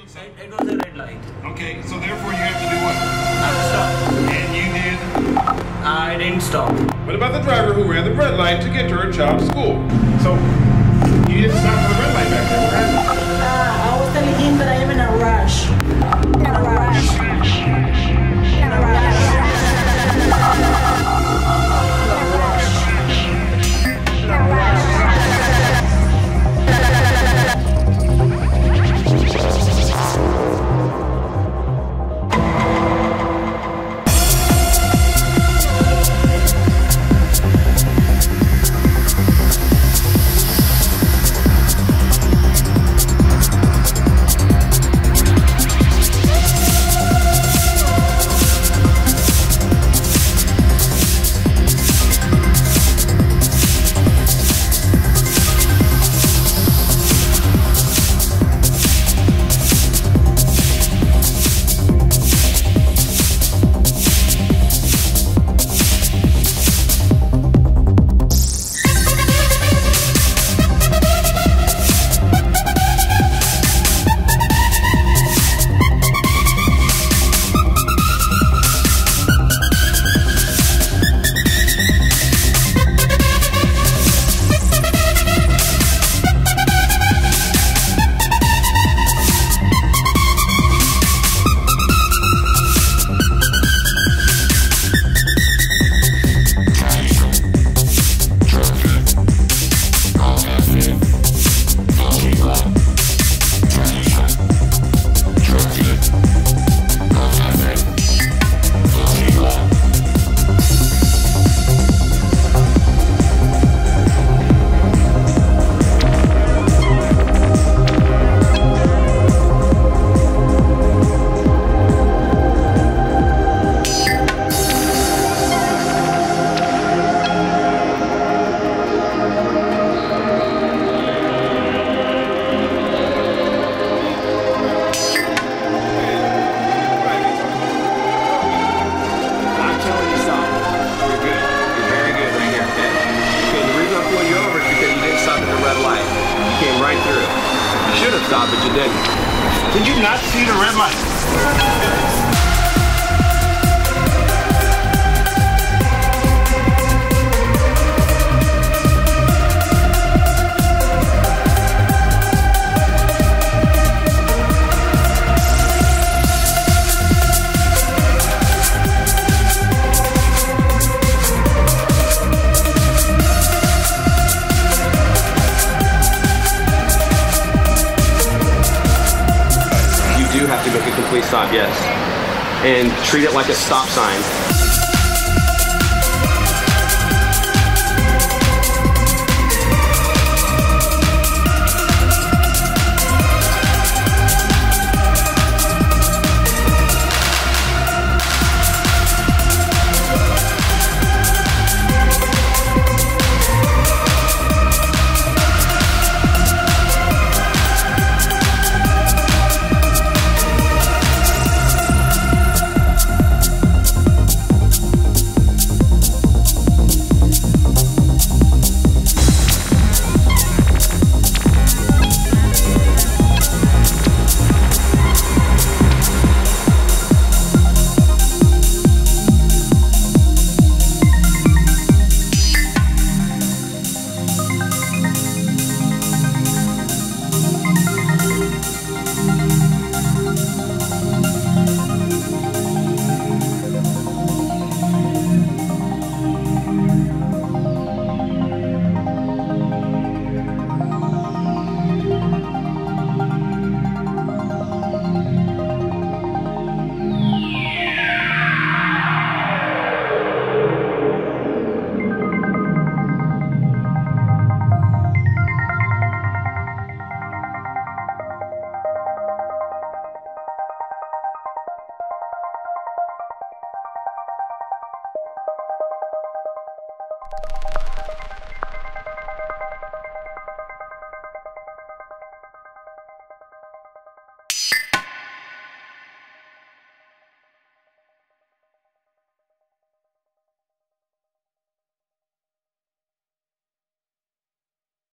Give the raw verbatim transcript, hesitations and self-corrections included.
It, it was a red light. Okay, so therefore you have to do what? I have to stop. And you did? I didn't stop. What about the driver who ran the red light to get her child to school? So, you didn't stop for the red light back there. What happened? Uh, I was telling him that I am in a rush. In a rush. In a rush. Stop, but you didn't. Did you not see the red light? You have to make a complete stop, yes. And treat it like a stop sign.